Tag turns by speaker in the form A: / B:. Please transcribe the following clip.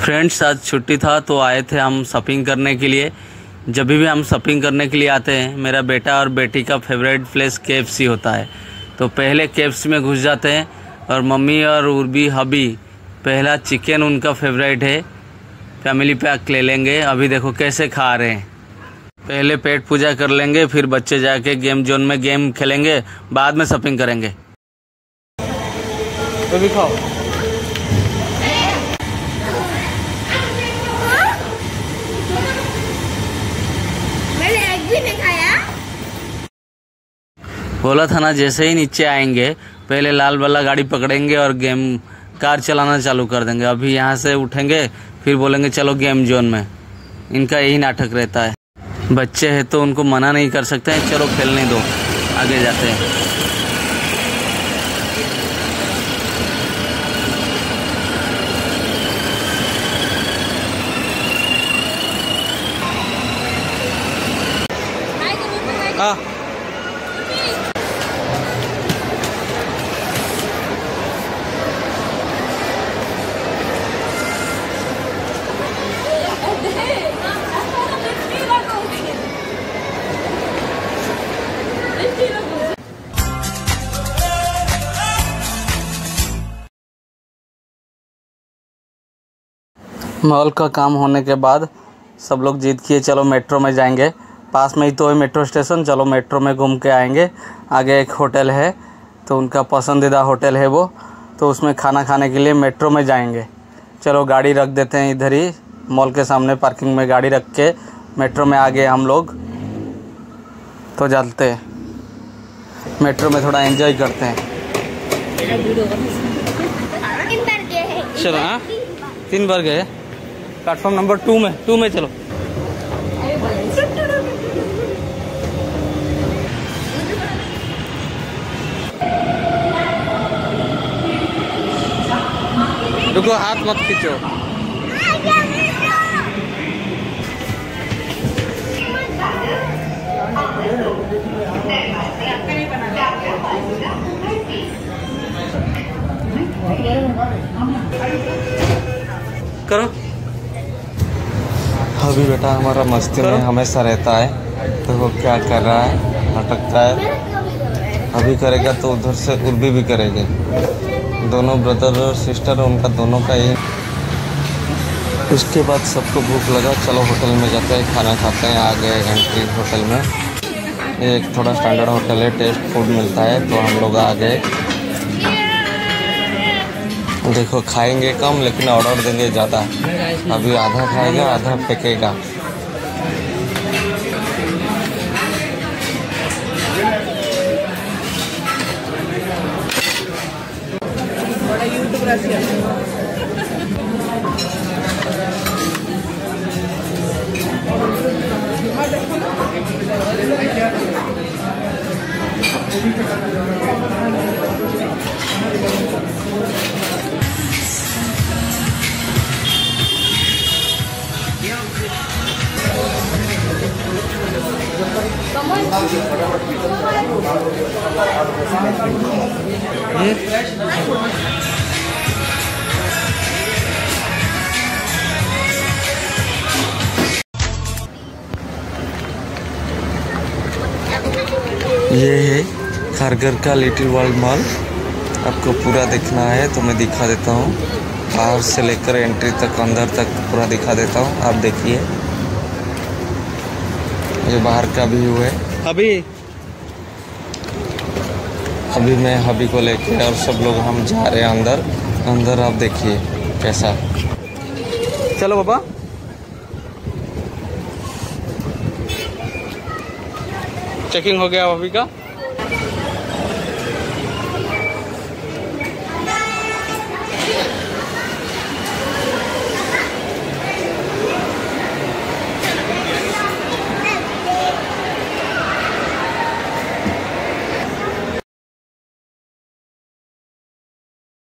A: Friends, आज छुट्टी था तो आए थे हम शॉपिंग करने के लिए। जब भी हम शॉपिंग करने के लिए आते हैं, मेरा बेटा और बेटी का फेवरेट प्लेस KFC होता है। तो पहले KFC में घुस जाते हैं और मम्मी और उर्बी हबी पहला चिकन उनका फेवरेट है, फैमिली पैक ले लेंगे। अभी देखो कैसे खा रहे हैं। पहले पेट पूजा कर लेंगे, फिर बच्चे जाके गेम जोन में गेम खेलेंगे, बाद में शॉपिंग करेंगे। तो भी खाओ। बोला था ना, जैसे ही नीचे आएंगे पहले लाल वाला गाड़ी पकड़ेंगे और गेम कार चलाना चालू कर देंगे। अभी यहाँ से उठेंगे फिर बोलेंगे चलो गेम जोन में। इनका यही नाटक रहता है। बच्चे हैं तो उनको मना नहीं कर सकते हैं, चलो खेलने दो, आगे जाते हैं। हाँ, मॉल का काम होने के बाद सब लोग जिद किए चलो मेट्रो में जाएंगे। पास में ही तो है मेट्रो स्टेशन, चलो मेट्रो में घूम के आएंगे। आगे एक होटल है तो उनका पसंदीदा होटल है वो, तो उसमें खाना खाने के लिए मेट्रो में जाएंगे। चलो गाड़ी रख देते हैं इधर ही मॉल के सामने, पार्किंग में गाड़ी रख के मेट्रो में आ गए हम लोग। तो चलते हैं मेट्रो में, थोड़ा एंजॉय करते हैं। चलो, हाँ 3 बार गए। प्लेटफॉर्म नंबर 2 में चलो। रुको, हाथ मत खींचो। करो।
B: अभी बेटा हमारा मस्ती में हमेशा रहता है, तो वो क्या कर रहा है, भटकता है। अभी करेगा तो उधर से उर्बी भी करेंगे। दोनों ब्रदर और सिस्टर, उनका दोनों का ही। उसके बाद सबको भूख लगा, चलो होटल में जाते हैं, खाना खाते हैं। आ गए एंट्री होटल में। ये एक थोड़ा स्टैंडर्ड होटल है, टेस्ट फूड मिलता है, तो हम लोग आ गए। देखो खाएंगे कम लेकिन ऑर्डर देंगे ज़्यादा। अभी आधा खाएगा, आधा फेंकेगा। ये है खारघर का लिटिल वर्ल्ड मॉल। आपको पूरा देखना है तो मैं दिखा देता हूँ, बाहर से लेकर एंट्री तक, अंदर तक पूरा दिखा देता हूँ। आप देखिए, ये बाहर का व्यू है। अभी मैं हबी को लेके और सब लोग हम जा रहे हैं अंदर। आप देखिए कैसा।
A: चलो बाबा। चेकिंग हो गया हबी का।